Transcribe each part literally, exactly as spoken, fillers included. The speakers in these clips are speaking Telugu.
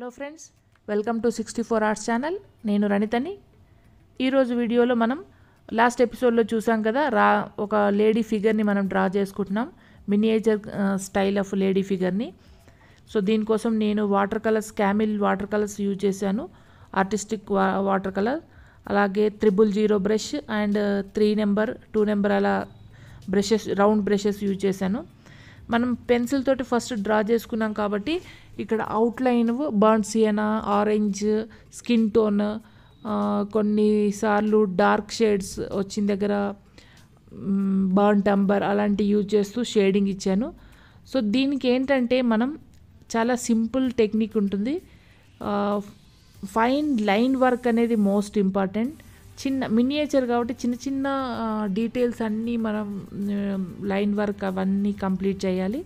Hello friends, welcome to sixty four arts channel. నేను రణితని. ఈరోజు వీడియోలో మనం లాస్ట్ ఎపిసోడ్లో చూసాం కదా, రా ఒక లేడీ ఫిగర్ని మనం డ్రా చేసుకుంటున్నాం, మినియేచర్ స్టైల్ ఆఫ్ లేడీ ఫిగర్ని. సో దీనికోసం నేను water colours, Camel water colours use చేశాను, ఆర్టిస్టిక్ వా వాటర్ కలర్, అలాగే triple zero brush and three number two number అలా బ్రషెస్, రౌండ్ బ్రషెస్ యూజ్ చేశాను. మనం పెన్సిల్ తోటి ఫస్ట్ డ్రా చేసుకున్నాం కాబట్టి ఇక్కడ outline burnt sienna, orange, skin tone, కొన్నిసార్లు డార్క్ షేడ్స్ వచ్చిన దగ్గర బర్న్ టంబర్ అలాంటి యూజ్ చేస్తూ షేడింగ్ ఇచ్చాను. సో దీనికి ఏంటంటే మనం చాలా సింపుల్ టెక్నిక్ ఉంటుంది. ఫైన్ లైన్ వర్క్ అనేది మోస్ట్ ఇంపార్టెంట్. చిన్న మినియేచర్ కాబట్టి చిన్న చిన్న డీటెయిల్స్ అన్నీ మనం లైన్ వర్క్ అవన్నీ కంప్లీట్ చేయాలి.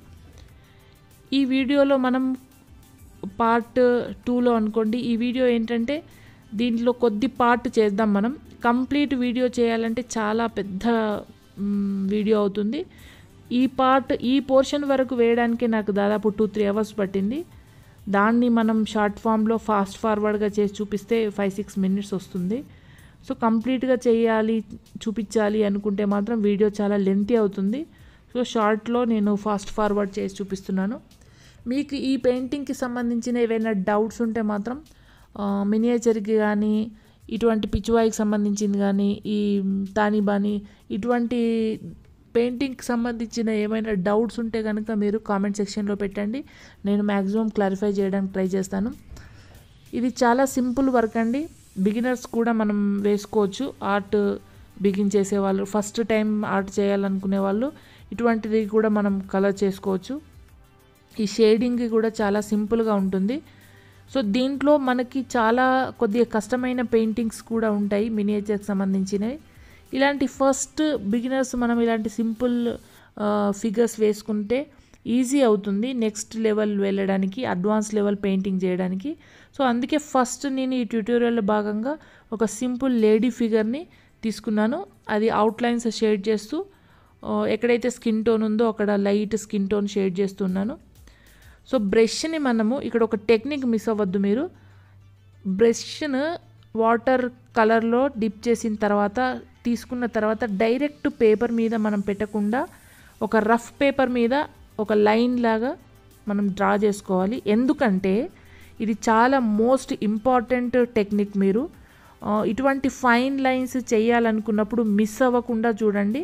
ఈ వీడియోలో మనం పార్ట్ టూలో అనుకోండి, ఈ వీడియో ఏంటంటే దీంట్లో కొద్ది పార్ట్ చేద్దాం. మనం కంప్లీట్ వీడియో చేయాలంటే చాలా పెద్ద వీడియో అవుతుంది. ఈ పార్ట్ ఈ పోర్షన్ వరకు వేయడానికి నాకు దాదాపు టూ త్రీ అవర్స్ పట్టింది. దాన్ని మనం షార్ట్ ఫామ్లో ఫాస్ట్ ఫార్వర్డ్గా చేసి చూపిస్తే ఫైవ్ సిక్స్ మినిట్స్ వస్తుంది. సో కంప్లీట్గా చేయాలి, చూపించాలి అనుకుంటే మాత్రం వీడియో చాలా లెంతీ అవుతుంది. సో షార్ట్లో నేను ఫాస్ట్ ఫార్వర్డ్ చేసి చూపిస్తున్నాను. మీకు ఈ పెయింటింగ్కి సంబంధించిన ఏవైనా డౌట్స్ ఉంటే మాత్రం మినియేచర్కి కానీ, ఇటువంటి పిచ్వాయికి సంబంధించింది కానీ, ఈ తానిబాని ఇటువంటి పెయింటింగ్కి సంబంధించిన ఏమైనా డౌట్స్ ఉంటే కనుక మీరు కామెంట్ సెక్షన్లో పెట్టండి. నేను మ్యాక్సిమం క్లారిఫై చేయడానికి ట్రై చేస్తాను. ఇది చాలా సింపుల్ వర్క్ అండి. బిగినర్స్ కూడా మనం వేసుకోవచ్చు. ఆర్ట్ బిగిన్ చేసేవాళ్ళు, ఫస్ట్ టైం ఆర్ట్ చేయాలనుకునే వాళ్ళు ఇటువంటిది కూడా మనం కలర్ చేసుకోవచ్చు. ఈ షేడింగ్ కూడా చాలా సింపుల్గా ఉంటుంది. సో దీంట్లో మనకి చాలా కొద్దిగా కష్టమైన పెయింటింగ్స్ కూడా ఉంటాయి మినియేచర్కి సంబంధించినవి. ఇలాంటి ఫస్ట్ బిగినర్స్ మనం ఇలాంటి సింపుల్ ఫిగర్స్ వేసుకుంటే ఈజీ అవుతుంది నెక్స్ట్ లెవెల్ వెళ్ళడానికి, అడ్వాన్స్ లెవెల్ పెయింటింగ్ చేయడానికి. సో అందుకే ఫస్ట్ నేను ఈ ట్యూటోరియల్లో భాగంగా ఒక సింపుల్ లేడీ ఫిగర్ని తీసుకున్నాను. అది అవుట్లైన్స్ షేడ్ చేస్తూ, ఎక్కడైతే స్కిన్ టోన్ ఉందో అక్కడ లైట్ స్కిన్ టోన్ షేడ్ చేస్తున్నాను. సో బ్రష్ని మనము ఇక్కడ ఒక టెక్నిక్ మిస్ అవ్వద్దు మీరు. బ్రష్ను వాటర్ కలర్లో డిప్ చేసిన తర్వాత, తీసుకున్న తర్వాత డైరెక్ట్ పేపర్ మీద మనం పెట్టకుండా ఒక రఫ్ పేపర్ మీద ఒక లైన్ లాగా మనం డ్రా చేసుకోవాలి. ఎందుకంటే ఇది చాలా మోస్ట్ ఇంపార్టెంట్ టెక్నిక్. మీరు ఇటువంటి ఫైన్ లైన్స్ చేయాలనుకున్నప్పుడు మిస్ అవ్వకుండా చూడండి.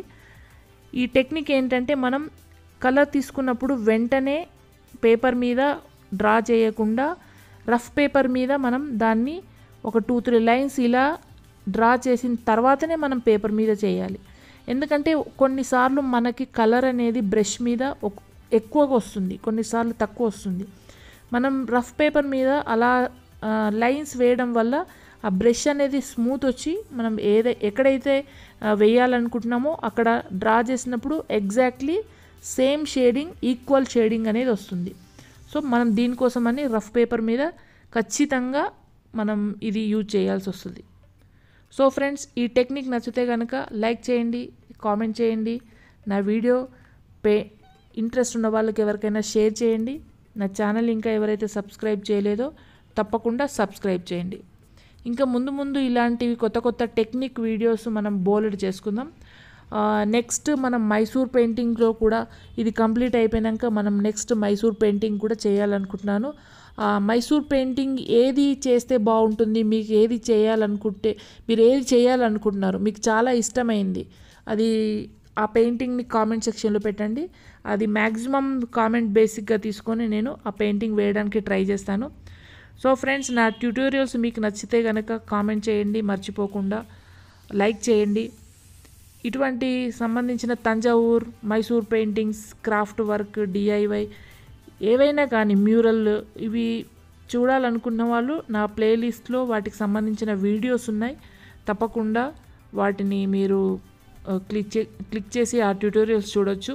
ఈ టెక్నిక్ ఏంటంటే మనం కలర్ తీసుకున్నప్పుడు వెంటనే పేపర్ మీద డ్రా చేయకుండా రఫ్ పేపర్ మీద మనం దాన్ని ఒక టూ త్రీ లైన్స్ ఇలా డ్రా చేసిన తర్వాతనే మనం పేపర్ మీద చేయాలి. ఎందుకంటే కొన్నిసార్లు మనకి కలర్ అనేది బ్రష్ మీద ఎక్కువగా వస్తుంది, కొన్నిసార్లు తక్కువ వస్తుంది. మనం రఫ్ పేపర్ మీద అలా లైన్స్ వేయడం వల్ల ఆ బ్రష్ అనేది స్మూత్ వచ్చి మనం ఏదై ఎక్కడైతే వేయాలనుకుంటున్నామో అక్కడ డ్రా చేసినప్పుడు exactly same shading, equal shading అనేది వస్తుంది. సో మనం దీనికోసమని రఫ్ పేపర్ మీద ఖచ్చితంగా మనం ఇది యూజ్ చేయాల్సి వస్తుంది. సో ఫ్రెండ్స్, ఈ టెక్నిక్ నచ్చితే కనుక లైక్ చేయండి, కామెంట్ చేయండి, నా వీడియో పే ఇంట్రెస్ట్ ఉన్న వాళ్ళకి ఎవరికైనా షేర్ చేయండి. నా ఛానల్ ఇంకా ఎవరైతే సబ్స్క్రైబ్ చేయలేదో తప్పకుండా సబ్స్క్రైబ్ చేయండి. ఇంకా ముందు ముందు ఇలాంటివి కొత్త కొత్త టెక్నిక్ వీడియోస్ మనం బోలెడ్ చేసుకుందాం. నెక్స్ట్ మనం మైసూర్ పెయింటింగ్లో కూడా ఇది కంప్లీట్ అయిపోయాక మనం నెక్స్ట్ మైసూర్ పెయింటింగ్ కూడా చేయాలనుకుంటున్నాను. మైసూర్ పెయింటింగ్ ఏది చేస్తే బాగుంటుంది, మీకు ఏది చేయాలనుకుంటే, మీరు ఏది చేయాలనుకుంటున్నారు, మీకు చాలా ఇష్టమైంది అది ఆ పెయింటింగ్ని కామెంట్ సెక్షన్లో పెట్టండి. అది మ్యాక్సిమం కామెంట్ బేసిక్గా తీసుకొని నేను ఆ పెయింటింగ్ వేయడానికి ట్రై చేస్తాను. సో ఫ్రెండ్స్, నా ట్యూటోరియల్స్ మీకు నచ్చితే కనుక కామెంట్ చేయండి, మర్చిపోకుండా లైక్ చేయండి. ఇటువంటి సంబంధించిన Thanjavur, Mysore paintings, craft work, DIY ఏవైనా కానీ, మ్యూరల్, ఇవి చూడాలనుకున్న వాళ్ళు నా ప్లేలిస్ట్లో వాటికి సంబంధించిన వీడియోస్ ఉన్నాయి. తప్పకుండా వాటిని మీరు క్లిక్ చే క్లిక్ చేసి ఆ ట్యూటోరియల్స్ చూడొచ్చు.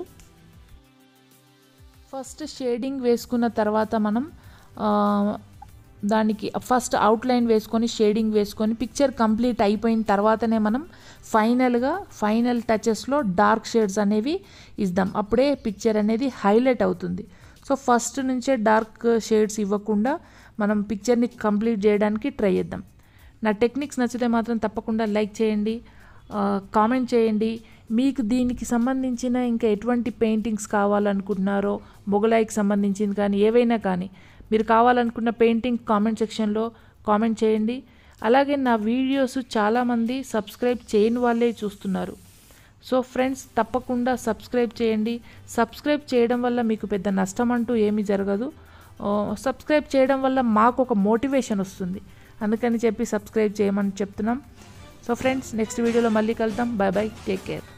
ఫస్ట్ షేడింగ్ వేసుకున్న తర్వాత మనం దానికి ఫస్ట్ అవుట్లైన్ వేసుకొని షేడింగ్ వేసుకొని పిక్చర్ కంప్లీట్ అయిపోయిన తర్వాతనే మనం ఫైనల్గా ఫైనల్ టచెస్లో డార్క్ షేడ్స్ అనేవి ఇద్దాం. అప్పుడే పిక్చర్ అనేది హైలైట్ అవుతుంది. సో ఫస్ట్ నుంచే డార్క్ షేడ్స్ ఇవ్వకుండా మనం పిక్చర్ని కంప్లీట్ చేయడానికి ట్రై చేద్దాం. నా టెక్నిక్స్ నచ్చితే మాత్రం తప్పకుండా లైక్ చేయండి, కామెంట్ చేయండి. మీకు దీనికి సంబంధించిన ఇంకా ఎటువంటి పెయింటింగ్స్ కావాలనుకుంటున్నారో, మొగలాయికి సంబంధించింది కానీ ఏవైనా కానీ మీరు కావాలనుకున్న పెయింటింగ్ కామెంట్ సెక్షన్లో కామెంట్ చేయండి. అలాగే నా వీడియోస్ చాలామంది సబ్స్క్రైబ్ చేయని వాళ్ళే చూస్తున్నారు. సో ఫ్రెండ్స్, తప్పకుండా సబ్స్క్రైబ్ చేయండి. సబ్స్క్రైబ్ చేయడం వల్ల మీకు పెద్ద నష్టం అంటూ ఏమీ జరగదు. సబ్స్క్రైబ్ చేయడం వల్ల మాకు ఒక మోటివేషన్ వస్తుంది, అందుకని చెప్పి సబ్స్క్రైబ్ చేయమని చెప్తున్నాం. సో ఫ్రెండ్స్, నెక్స్ట్ వీడియోలో మళ్ళీ కలుద్దాం. Bye bye, take care.